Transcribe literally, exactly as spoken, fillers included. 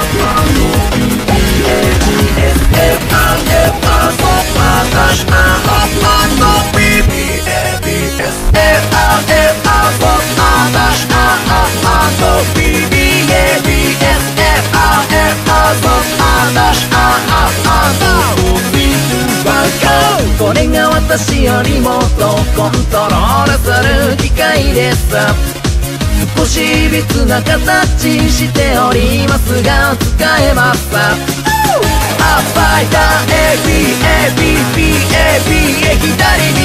これが私よりもっとコントロールする機械です。少し別な形しておりますが使えます。アッパイダー エービーエービービーエービー 左に